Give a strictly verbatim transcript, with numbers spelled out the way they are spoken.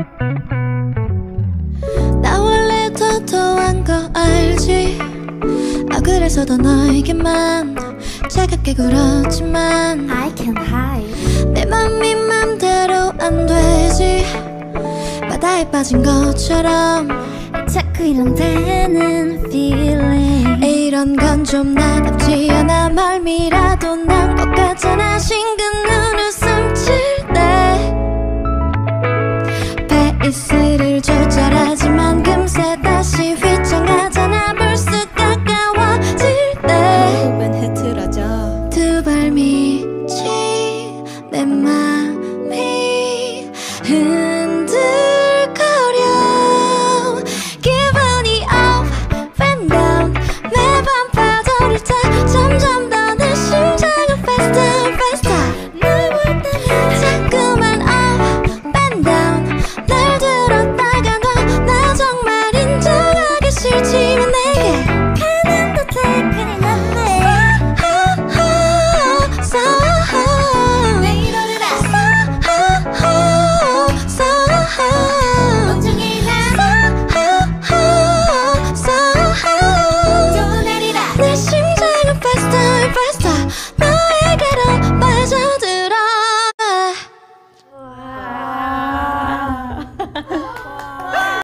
나 원래 도도한 거 알지? 아 그래서 더 너에게만 차갑게 굴었지만 I can't hide. 내 맘이 맘대로 안 되지. 바다에 빠진 것처럼 자꾸 일렁대는 feeling. 이런 건 좀 나답지 않아. 멀미라도 난 것 같잖아. 싱긋 눈웃음 칠 때 페이스를